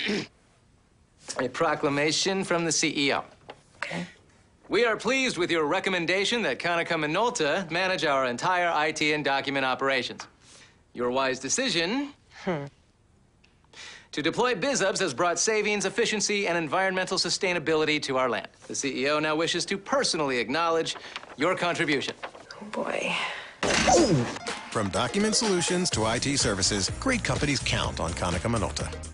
A proclamation from the CEO. Okay. We are pleased with your recommendation that Konica Minolta manage our entire IT and document operations. Your wise decision to deploy BizUps has brought savings, efficiency, and environmental sustainability to our land. The CEO now wishes to personally acknowledge your contribution. Oh, boy. From document solutions to IT services, great companies count on Konica Minolta.